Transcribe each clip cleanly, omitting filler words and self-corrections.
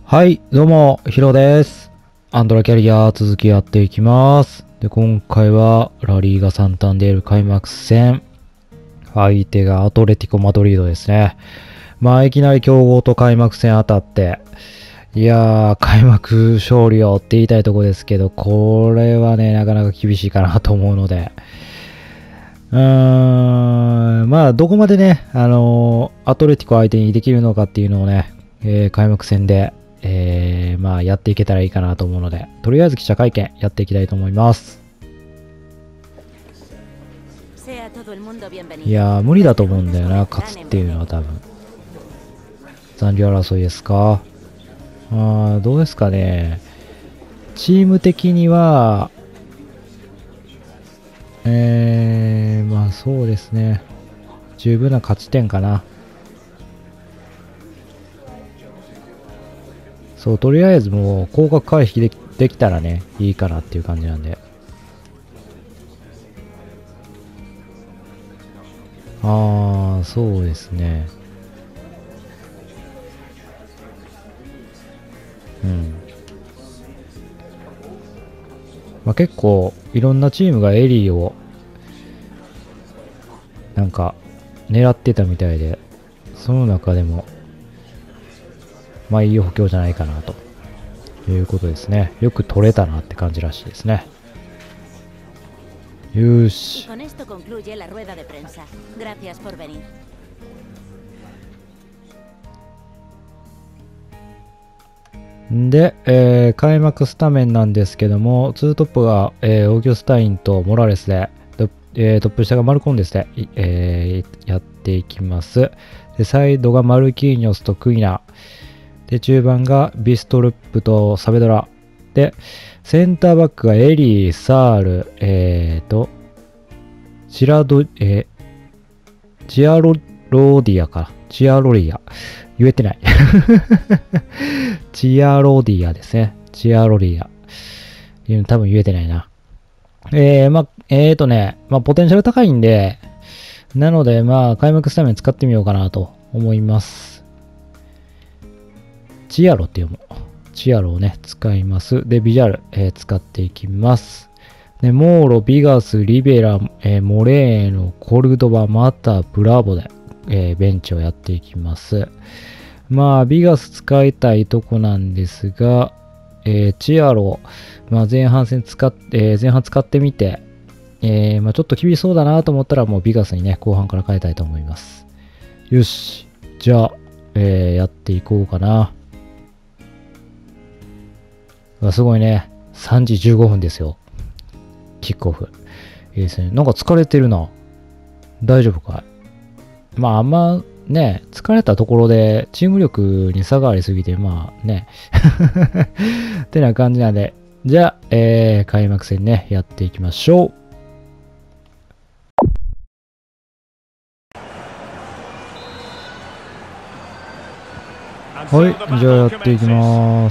はい、どうも、ヒロです。アンドラキャリア続きやっていきます。で、今回はラリーガ・サンタンデール開幕戦。相手がアトレティコ・マドリードですね。まあ、いきなり強豪と開幕戦当たって、いやー、開幕勝利をって言いたいとこですけど、これはね、なかなか厳しいかなと思うので、まあ、どこまでね、アトレティコ相手にできるのかっていうのをね、開幕戦で、まあ、やっていけたらいいかなと思うので、とりあえず記者会見やっていきたいと思います。いやー、無理だと思うんだよな、勝つっていうのは多分。残留争いですか。どうですかね。チーム的には、まあそうですね。十分な勝ち点かな。そう、とりあえずもう、降格回避できたらね、いいかなっていう感じなんで。そうですね。まあ、結構、いろんなチームがエリーを、なんか、狙ってたみたいで、その中でも、まあいい補強じゃないかなということですね。よく取れたなって感じらしいですね。よーし。で、開幕スタメンなんですけども、2トップが、オーギュスタインとモラレスで、トップ下がマルコンですね、やっていきます。で、サイドがマルキーニョスとクイナ。で、中盤がビストルップとサベドラ。で、センターバックがエリー、サール、チアロディアか。チアロリア。言えてない。チアロディアですね。チアロリア。多分言えてないな。まあ、まあ、ポテンシャル高いんで、なので、まあ、開幕スタメン使ってみようかなと思います。チアロって読む。チアロをね、使います。で、ビジュアル、使っていきます。で、モーロ、ビガス、リベラ、モレーノ、コルドバ、マタ、ブラボで、ベンチをやっていきます。まあ、ビガス使いたいとこなんですが、チアロ、まあ、前半使ってみて、まあ、ちょっと厳しそうだなと思ったら、もうビガスにね、後半から変えたいと思います。よし。じゃあ、やっていこうかな。すごいね。3時15分ですよ。キックオフ。いいですね。なんか疲れてるな。大丈夫かい？まあ、あんまね、疲れたところでチーム力に差がありすぎて、まあね。ってな感じなんで、じゃあ、開幕戦ね、やっていきましょう。はい、じゃあやっていきます。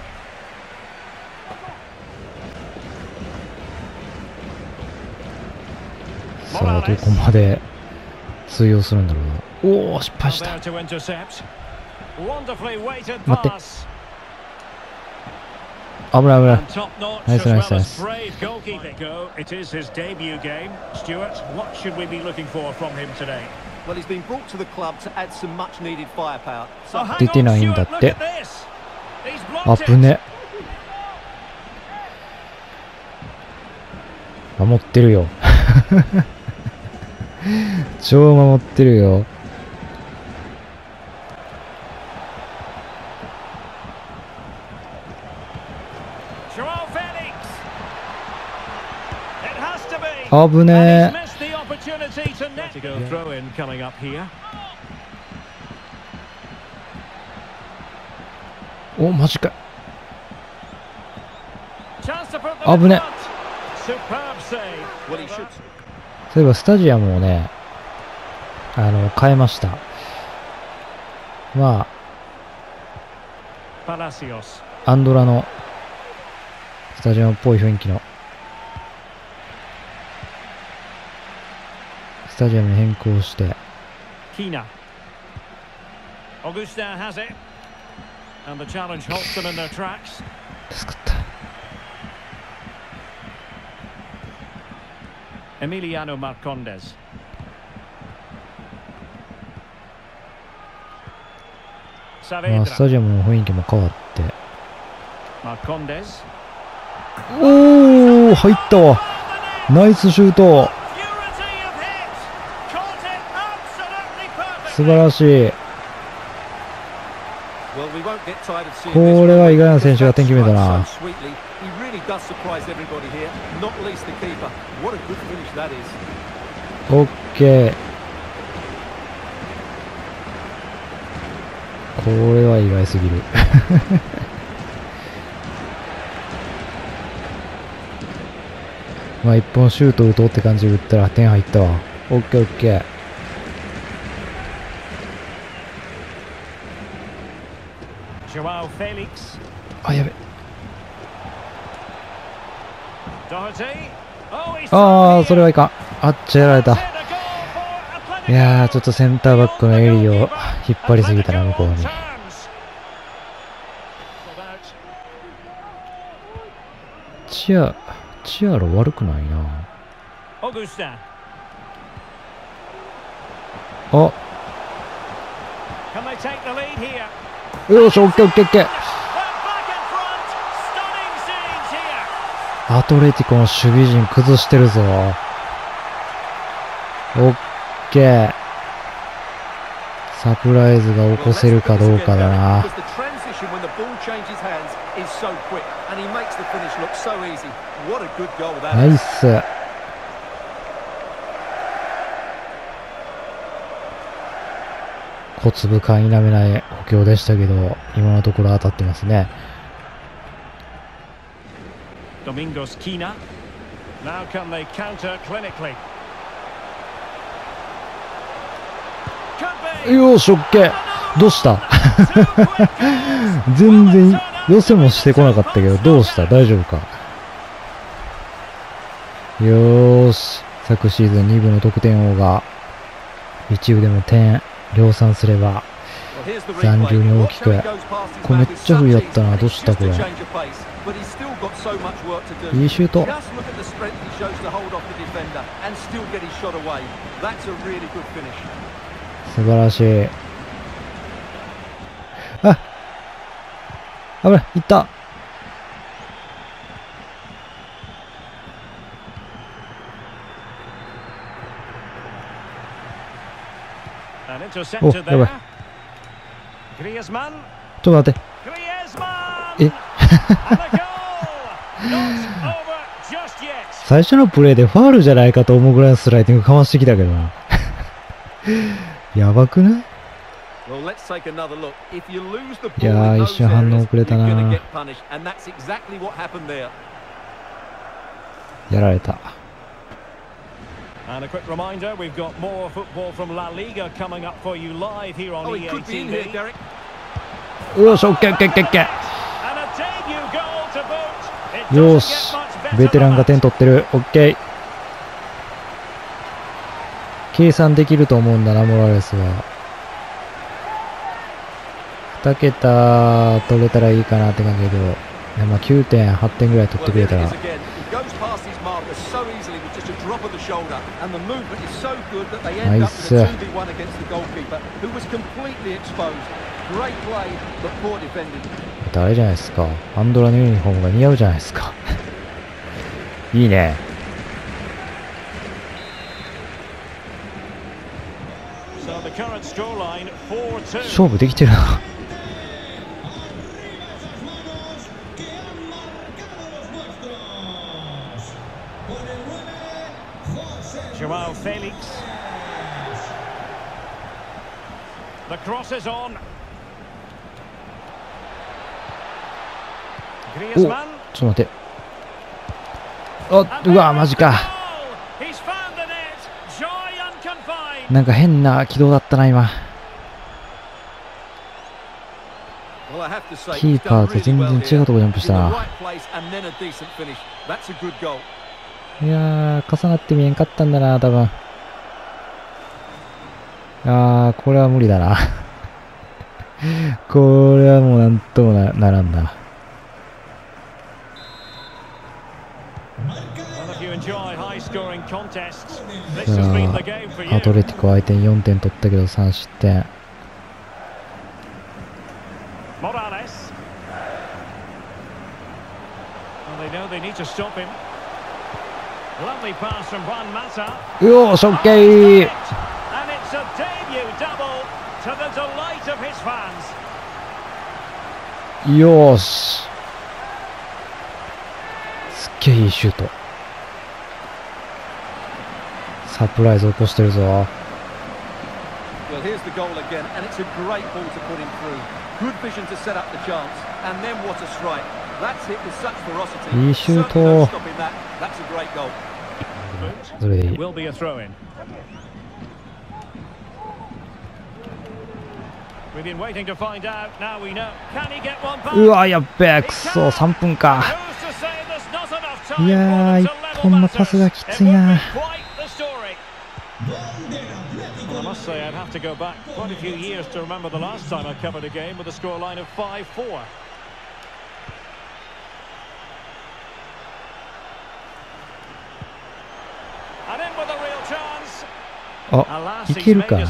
さあ、どこまで通用するんだろうな。おお、失敗した。待って。危ない危ない。ナイスナイスナイス。出てないんだって。危ね。守ってるよ。超守ってるよ。危ねえ。お、マジか。危ねえ。そういえばスタジアムをね、変えました。まあ、アンドラのスタジアムっぽい雰囲気のスタジアムに変更して。 助かった。 Emiliano Marcondes. まあ、スタジアムの雰囲気も変わって。おお、入ったわ。ナイスシュート。素晴らしい。これは意外な選手が点決めたな。オッケー。これは意外すぎる。まあ一本シュート打とうって感じで打ったら点入ったわ。オッケーオッケー。あ、やべ。ああ、それはいかん。あっちゃやられた。いやー、ちょっとセンターバックのエリを引っ張りすぎたな、向こうに。チアロ悪くないな。あ、よし、オッケーオッケーオッケー。アトレティコの守備陣崩してるぞ。オッケー。サプライズが起こせるかどうかだな。ナイス。小粒感否めない補強でしたけど、今のところ当たってますね。 Domingos Quina. Now can they counter clinically? よし、オッケー。どうした全然寄せもしてこなかったけど、どうした？大丈夫か？よーし。昨シーズン2部の得点王が1部でも点量産すれば残留に大きく。これめっちゃ不利だったな。どうしたこれ。いいシュート。素晴らしい。あ、危ない。いった。お、やばい。ちょっと待って。え最初のプレーでファールじゃないかと思うぐらいのスライディングかましてきたけどな。やばくない？いやー、一瞬反応遅れたな。やられた。 And a quick reminder, we've got more football from La Liga coming up for you live here on EA TV. よし、オッケーオッケーオッケーオッケー。よし、ベテランが点取ってる。オッケー。計算できると思うんだな、モラレスは。2桁取れたらいいかなって感じだけど、まあ 9.8 点ぐらい取ってくれたら。ナイス。あれじゃないですか。アンドラのユニフォームが似合うじゃないですか。いいね。勝負できてるな。 Joao Felix. The cross is on. お、ちょっと待って。うわ、マジか。なんか変な軌道だったな、今。キーパーと全然違うとこジャンプしたな。いやー、重なって見えんかったんだな、多分。これは無理だな。 これはもうなんともならんな。アトレティコ相手に4点取ったけど3失点。よーし、オッケー。よーし。すっげえいいシュート。サプライズ起こしてるぞ。いいシュート。それでいい。うわ、やっべえ、くそ、3分か。いやー、1本のパスがきついな。 I must say I'd have to go back quite a few years to remember the last time I covered a game with a scoreline of 5-4. And in with a real chance. あ、いけるか。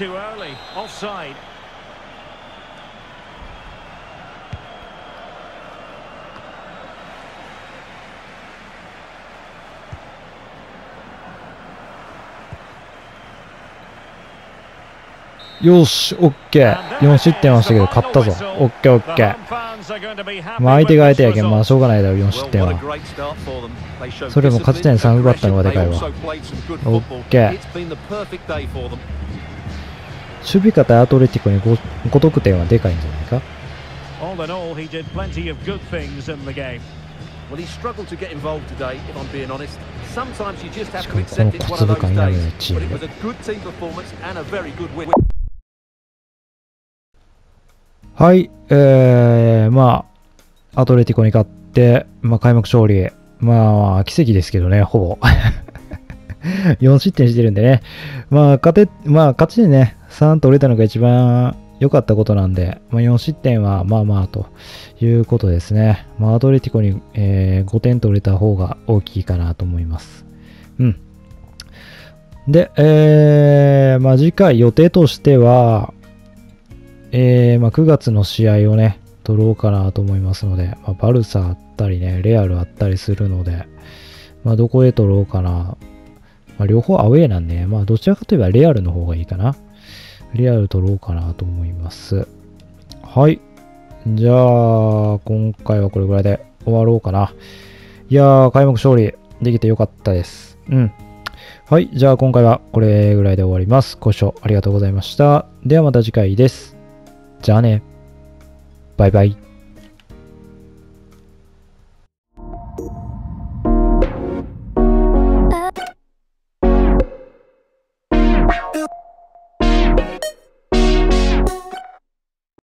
よし、オッケー。4失点はしたけど勝ったぞ。オッケー、オッケー。まあ相手が相手やけん、まあしょうがないだろう、4失点は。それも勝ち点3奪ったのがでかいわ。オッケー。守備方アトレティコに 5得点はでかいんじゃないか。しかもこの小粒感になるチームで。はい、まあ、アトレティコに勝って、まあ、開幕勝利。まあ、奇跡ですけどね、ほぼ。4失点してるんでね。まあ、勝ちでね、3取れたのが一番良かったことなんで、まあ、4失点はまあまあということですね。まあ、アトレティコに、5点取れた方が大きいかなと思います。うん。で、まあ、次回予定としては、まあ、9月の試合をね、取ろうかなと思いますので、まあ、バルサあったりね、レアルあったりするので、まあ、どこで取ろうかな。まあ、両方アウェーなんで、まあ、どちらかといえばレアルの方がいいかな。レアル取ろうかなと思います。はい。じゃあ、今回はこれぐらいで終わろうかな。いやー、開幕勝利できてよかったです。うん。はい。じゃあ、今回はこれぐらいで終わります。ご視聴ありがとうございました。ではまた次回です。じゃあね。バイバイ。